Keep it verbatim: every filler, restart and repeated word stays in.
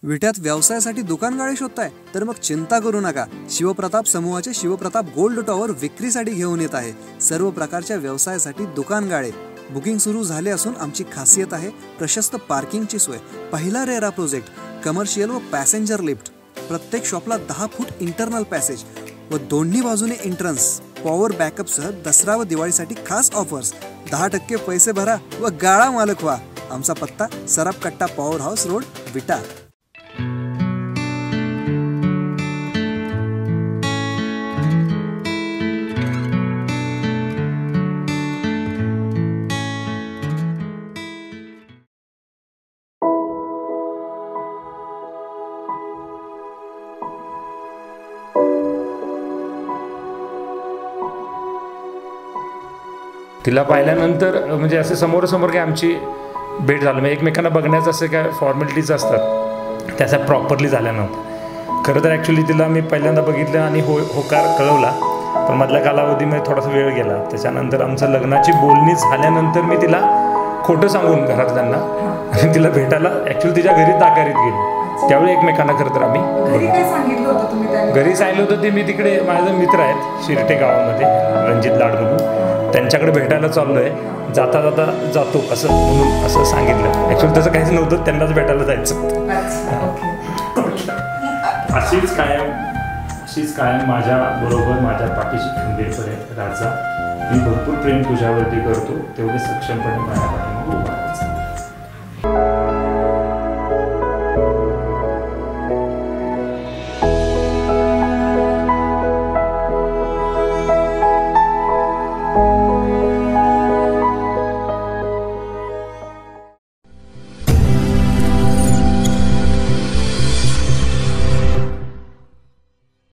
विट्यात व्यवसायासाठी दुकान गाळे शोधताय तर मग चिंता करू नका। शिवप्रताप समूहाचे शिवप्रताप गोल्ड टॉवर विक्रीसाठी घेऊन येत आहे सर्व प्रकारच्या व्यवसायासाठी दुकान गाळे। बुकिंग सुरू झाले असून आमची खासियत आहे प्रशस्त पार्किंगची सोय, पहिला रेरा प्रोजेक्ट, कमर्शियल व पॅसेंजर लिफ्ट, प्रत्येक शॉपला दहा फूट इंटरनल पॅसेज व दोन्ही बाजूने एंट्रन्स, पॉवर बॅकअप सह दसरा व दिवाळीसाठी खास ऑफर्स। दहा टक्के पैसे भरा व गाळा मालक व्हा। आमचा पत्ता सराफ कट्टा पॉवर हाऊस रोड विटा। तिला पाहिल्यानंतर म्हणजे असे समोरासमोर काय आमची भेट झाली, म्हणजे एकमेकांना बघण्याचं असे काय फॉर्मॅलिटीज असतात त्याचा प्रॉपरली झाल्या नव्हत्या। खरं तर ॲक्च्युली तिला मी पहिल्यांदा बघितलं आणि हो होकार कळवला, पण मधल्या कालावधीमध्ये थोडासा वेळ गेला। त्याच्यानंतर आमचं लग्नाची बोलणी झाल्यानंतर मी तिला खोटं सांगून घरातल्यांना आणि तिला भेटायला ॲक्च्युली तिच्या घरी ताकारीत गेलो। त्यावेळी एकमेकांना खरं तर आम्ही घरी सांगितलं होतं ते मी तिकडे माझे मित्र आहेत शिरटे गावामध्ये रणजित लाड म्हणून, त्यांच्याकडे भेटायला चाललो आहे, जाता जाता जातो असं म्हणून असं सांगितलं। ॲक्च्युली तसं काहीच नव्हतं, त्यांनाच भेटायला जायचं। अशीच कायम अशीच कायम माझ्या बरोबर माझ्या पाठीशी खंबीरपणे राजा, मी भरपूर प्रेम तुझ्यावरती करतो, तेवढे सक्षमपणे माझ्या पाठीमागे उभा राहायचं।